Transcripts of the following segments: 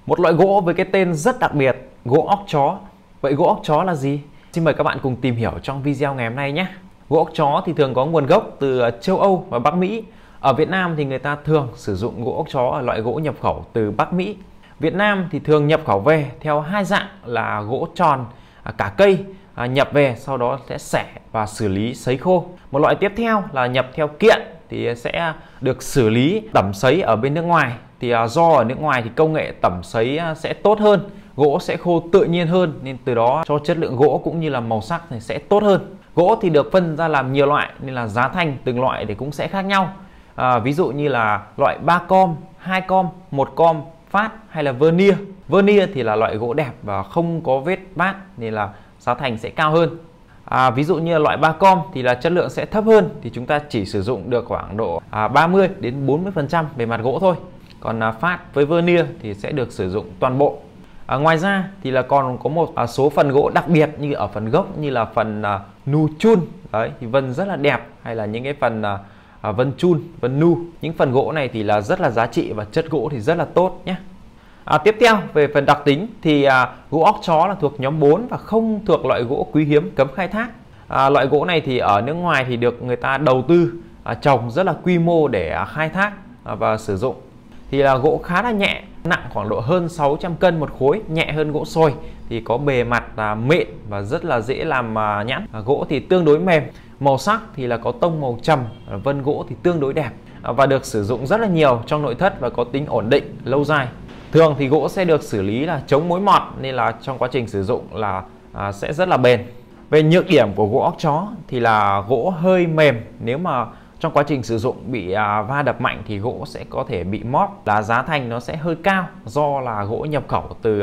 Một loại gỗ với cái tên rất đặc biệt, gỗ óc chó. Vậy gỗ óc chó là gì? Xin mời các bạn cùng tìm hiểu trong video ngày hôm nay nhé. Gỗ óc chó thì thường có nguồn gốc từ châu Âu và Bắc Mỹ. Ở Việt Nam thì người ta thường sử dụng gỗ óc chó là loại gỗ nhập khẩu từ Bắc Mỹ. Việt Nam thì thường nhập khẩu về theo hai dạng là gỗ tròn, cả cây nhập về sau đó sẽ xẻ và xử lý sấy khô. Một loại tiếp theo là nhập theo kiện thì sẽ được xử lý tẩm sấy ở bên nước ngoài. Thì do ở nước ngoài thì công nghệ tẩm sấy sẽ tốt hơn, gỗ sẽ khô tự nhiên hơn nên từ đó cho chất lượng gỗ cũng như là màu sắc thì sẽ tốt hơn. Gỗ thì được phân ra làm nhiều loại nên là giá thành từng loại thì cũng sẽ khác nhau. Ví dụ như là loại 3 com, 2 com, 1 com, phát hay là vernier. Vernier thì là loại gỗ đẹp và không có vết bát nên là giá thành sẽ cao hơn. Ví dụ như là loại 3 com thì là chất lượng sẽ thấp hơn, thì chúng ta chỉ sử dụng được khoảng độ 30 đến 40% bề mặt gỗ thôi. Còn phát với vernier thì sẽ được sử dụng toàn bộ. Ngoài ra thì là còn có một số phần gỗ đặc biệt như ở phần gốc, như là phần nu chun đấy, thì vân rất là đẹp, hay là những cái phần vân chun, vân nu. Những phần gỗ này thì là rất là giá trị và chất gỗ thì rất là tốt nhé. Tiếp theo về phần đặc tính thì gỗ óc chó là thuộc nhóm 4 và không thuộc loại gỗ quý hiếm cấm khai thác. Loại gỗ này thì ở nước ngoài thì được người ta đầu tư trồng rất là quy mô để khai thác và sử dụng. Thì là gỗ khá là nhẹ, nặng khoảng độ hơn 600 cân một khối, nhẹ hơn gỗ sồi, thì có bề mặt mịn và rất là dễ làm nhẵn. Gỗ thì tương đối mềm, màu sắc thì là có tông màu trầm, vân gỗ thì tương đối đẹp và được sử dụng rất là nhiều trong nội thất và có tính ổn định lâu dài. Thường thì gỗ sẽ được xử lý là chống mối mọt nên là trong quá trình sử dụng là sẽ rất là bền. Về nhược điểm của gỗ óc chó thì là gỗ hơi mềm, nếu mà trong quá trình sử dụng bị va đập mạnh thì gỗ sẽ có thể bị móp, là giá thành nó sẽ hơi cao do là gỗ nhập khẩu từ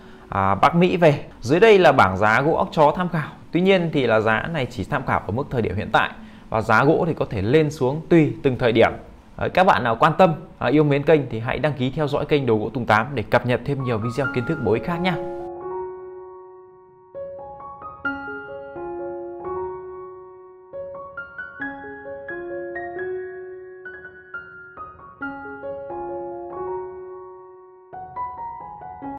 Bắc Mỹ về. Dưới đây là bảng giá gỗ óc chó tham khảo. Tuy nhiên thì là giá này chỉ tham khảo ở mức thời điểm hiện tại và giá gỗ thì có thể lên xuống tùy từng thời điểm. Các bạn nào quan tâm, yêu mến kênh thì hãy đăng ký theo dõi kênh Đồ Gỗ Tùng 8 để cập nhật thêm nhiều video kiến thức bổ ích khác nhé.